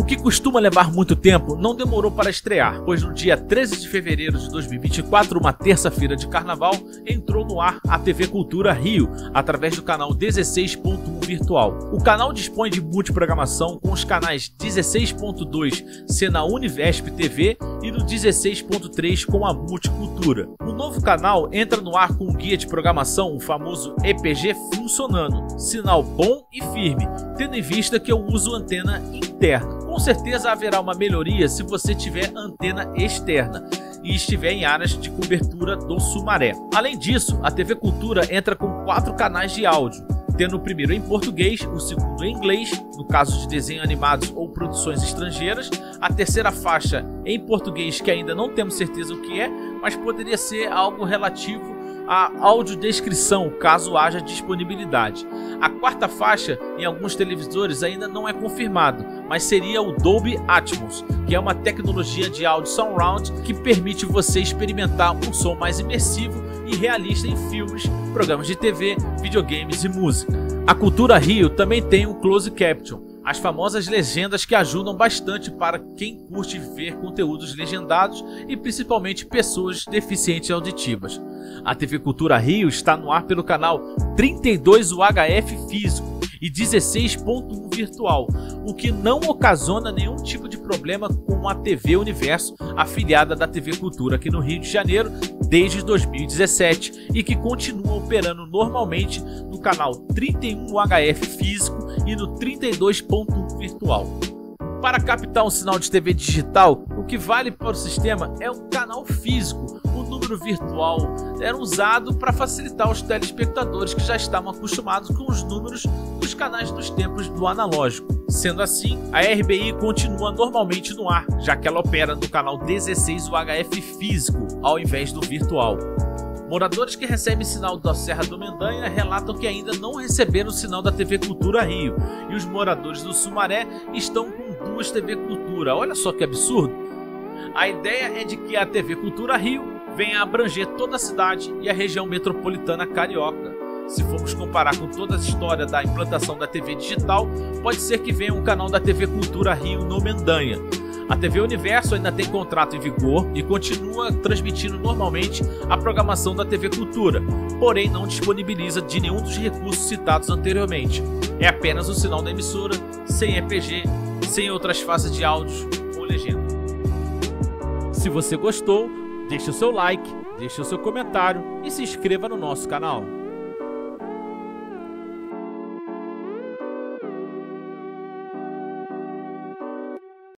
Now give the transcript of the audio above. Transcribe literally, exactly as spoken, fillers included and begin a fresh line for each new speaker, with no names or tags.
que costuma levar muito tempo não demorou para estrear, pois no dia treze de fevereiro de dois mil e vinte e quatro, uma terça-feira de carnaval, entrou no ar a T V Cultura Rio, através do canal dezesseis ponto um virtual. O canal dispõe de multiprogramação com os canais dezesseis ponto dois ser na Univesp T V e no dezesseis ponto três com a Multicultura. O novo canal entra no ar com um guia de programação, o famoso E P G, funcionando, sinal bom e firme, tendo em vista que eu uso antena interna. Com certeza haverá uma melhoria se você tiver antena externa e estiver em áreas de cobertura do Sumaré. Além disso, a T V Cultura entra com quatro canais de áudio, tendo o primeiro em português, o segundo em inglês, no caso de desenhos animados ou produções estrangeiras, a terceira faixa em português, que ainda não temos certeza o que é, mas poderia ser algo relativo a audiodescrição, caso haja disponibilidade. A quarta faixa, em alguns televisores, ainda não é confirmado, mas seria o Dolby Atmos, que é uma tecnologia de áudio surround que permite você experimentar um som mais imersivo e realista em filmes, programas de T V, videogames e música. A Cultura Rio também tem um closed caption, as famosas legendas que ajudam bastante para quem curte ver conteúdos legendados e principalmente pessoas deficientes auditivas. A T V Cultura Rio está no ar pelo canal trinta e dois U H F físico e dezesseis ponto um virtual, o que não ocasiona nenhum tipo de problema com a T V Universo, afiliada da T V Cultura aqui no Rio de Janeiro desde dois mil e dezessete e que continua operando normalmente no canal trinta e um U H F físico e no trinta e dois ponto um virtual. Para captar um sinal de T V digital, o que vale para o sistema é o canal físico. O número virtual era usado para facilitar os telespectadores que já estavam acostumados com os números dos canais dos tempos do analógico. Sendo assim, a R B I continua normalmente no ar, já que ela opera no canal dezesseis U H F físico, ao invés do virtual. Moradores que recebem sinal da Serra do Mendanha relatam que ainda não receberam o sinal da T V Cultura Rio, e os moradores do Sumaré estão com duas T V Cultura. Olha só que absurdo! A ideia é de que a T V Cultura Rio venha a abranger toda a cidade e a região metropolitana carioca. Se formos comparar com toda a história da implantação da T V digital, pode ser que venha um canal da T V Cultura Rio no Mendanha. A T V Universo ainda tem contrato em vigor e continua transmitindo normalmente a programação da T V Cultura, porém não disponibiliza de nenhum dos recursos citados anteriormente. É apenas o sinal da emissora, sem E P G, sem outras faces de áudios ou legenda. Se você gostou, deixe o seu like, deixe o seu comentário e se inscreva no nosso canal.